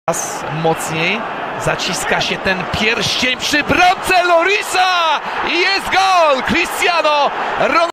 Teraz mocniej zaciska się ten pierścień przy bramce Llorisa i jest gol! Cristiano Ronaldo.